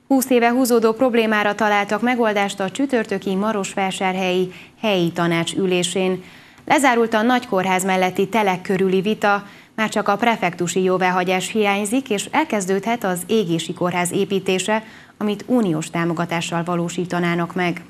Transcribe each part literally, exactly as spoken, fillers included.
húsz éve húzódó problémára találtak megoldást a csütörtöki marosvásárhelyi helyi tanács ülésén. Lezárult a nagykórház melletti telek körüli vita, már csak a prefektusi jóváhagyás hiányzik, és elkezdődhet az égési kórház építése, amit uniós támogatással valósítanának meg.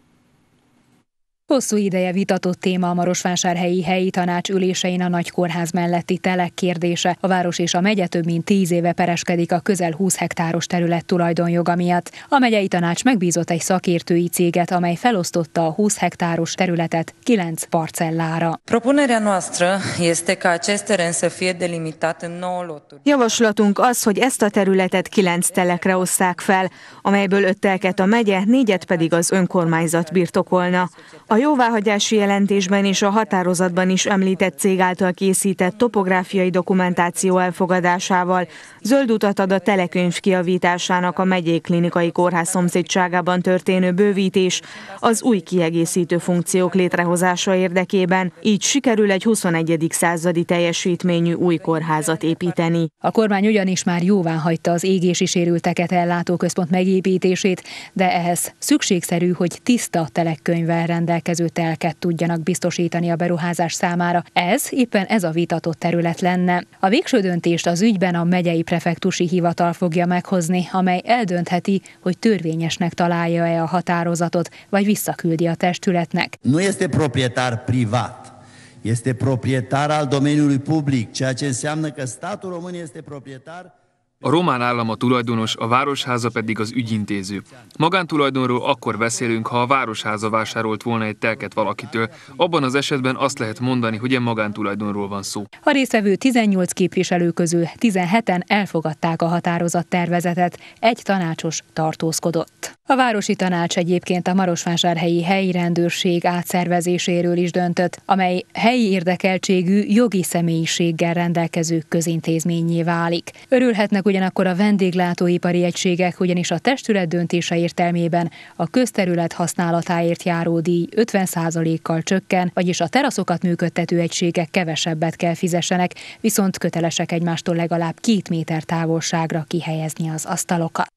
Hosszú ideje vitatott téma a marosvásárhelyi helyi tanács ülésein a nagykórház melletti telek kérdése. A város és a megye több mint tíz éve pereskedik a közel húsz hektáros terület tulajdonjoga miatt. A megyei tanács megbízott egy szakértői céget, amely felosztotta a húsz hektáros területet kilenc parcellára. Propunerea noastră este ca acest teren să fie delimitat în nouă loturi. Javaslatunk az, hogy ezt a területet kilenc telekre osszák fel, amelyből öt telket a megye, négyet pedig az önkormányzat birtokolna. A jóváhagyási jelentésben és a határozatban is említett cég által készített topográfiai dokumentáció elfogadásával zöld utat ad a telekönyv kijavításának a megyei klinikai kórház szomszédságában történő bővítés az új kiegészítő funkciók létrehozása érdekében, így sikerül egy huszonegyedik századi teljesítményű új kórházat építeni. A kormány ugyanis már jóváhagyta az égési sérülteket ellátó központ megépítését, de ehhez szükségszerű, hogy tiszta telekkönyvvel rendelkező telket tudjanak biztosítani a beruházás számára. Ez éppen ez a vitatott terület lenne. A végső döntést az ügyben a megyei prefektusi hivatal fogja meghozni, amely eldöntheti, hogy törvényesnek találja-e a határozatot, vagy visszaküldi a testületnek. Nu este proprietar privat, este proprietar al domeniului public, ceea ce înseamnă că statul român este proprietar. A román állam a tulajdonos, a városháza pedig az ügyintéző. Magántulajdonról akkor beszélünk, ha a városháza vásárolt volna egy telket valakitől. Abban az esetben azt lehet mondani, hogy egy magántulajdonról van szó. A résztvevő tizennyolc képviselő közül tizenheten elfogadták a határozattervezetet, egy tanácsos tartózkodott. A városi tanács egyébként a marosvásárhelyi helyi rendőrség átszervezéséről is döntött, amely helyi érdekeltségű jogi személyiséggel rendelkező közintézménnyé válik. Örülhetnek ugyanakkor a vendéglátóipari egységek, ugyanis a testület döntése értelmében a közterület használatáért járó díj ötven százalékkal csökken, vagyis a teraszokat működtető egységek kevesebbet kell fizessenek, viszont kötelesek egymástól legalább két méter távolságra kihelyezni az asztalokat.